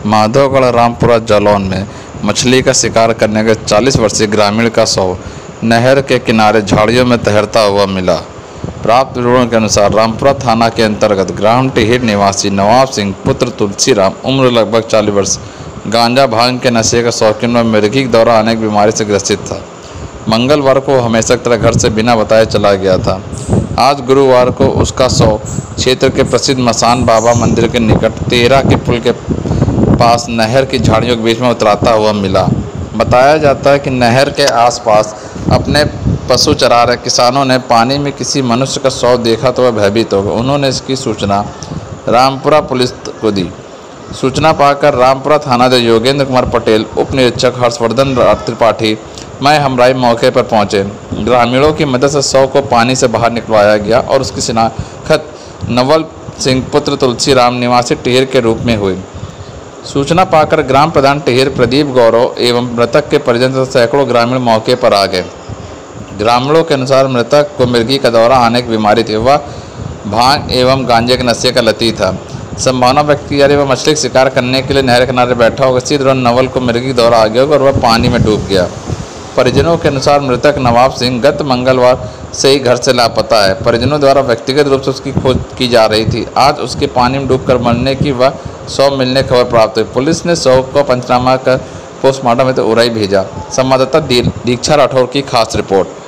माधोगढ़ रामपुरा जालौन में मछली का शिकार करने के 40 वर्षीय ग्रामीण का शव नहर के किनारे झाड़ियों में तैरता हुआ मिला। प्राप्त विवरण के अनुसार रामपुरा थाना के अंतर्गत ग्राम टिहिर निवासी नवाब सिंह पुत्र तुलसीराम उम्र लगभग 40 वर्ष गांजा भांग के नशे का शौकीन व मिर्गी के दौरान अनेक बीमारी से ग्रसित था। मंगलवार को हमेशा की तरह घर से बिना बताए चला गया था। आज गुरुवार को उसका शव क्षेत्र के प्रसिद्ध मसान बाबा मंदिर के निकट तेरा के पुल के पास नहर की झाड़ियों के बीच में उतराता हुआ मिला। बताया जाता है कि नहर के आसपास अपने पशु चरा रहे किसानों ने पानी में किसी मनुष्य का शव देखा तो वह भयभीत हो गए। उन्होंने इसकी सूचना रामपुरा पुलिस को दी। सूचना पाकर रामपुरा थानाध्यक्ष योगेंद्र कुमार पटेल, उप निरीक्षक हर्षवर्धन त्रिपाठी, मैं हमराई मौके पर पहुंचे। ग्रामीणों की मदद से शव को पानी से बाहर निकलवाया गया और उसकी शिनाख्त नवल सिंह पुत्र तुलसीराम निवासी टिहिर के रूप में हुई। सूचना पाकर ग्राम प्रधान टिहिर प्रदीप गौरव एवं मृतक के परिजन तथा सैकड़ों ग्रामीण मौके पर आ गए। ग्रामीणों के अनुसार मृतक को मिर्गी का दौरा आने की बीमारी थी। वह भांग एवं गांजे के नशे का लती था। संभावना व्यक्त की जा रही है वह मछली शिकार करने के लिए नहर किनारे बैठा होगा। इसी दौरान नवल को मिर्गी का दौरा आ गया और वह पानी में डूब गया। परिजनों के अनुसार मृतक नवाब सिंह गत मंगलवार से ही घर से लापता है। परिजनों द्वारा व्यक्तिगत रूप से उसकी खोज की जा रही थी। आज उसके पानी में डूबकर मरने की व शव मिलने खबर प्राप्त हुई। पुलिस ने शव को पंचनामा कर पोस्टमार्टम हेतु उरई भेजा। संवाददाता दीक्षा राठौर की खास रिपोर्ट।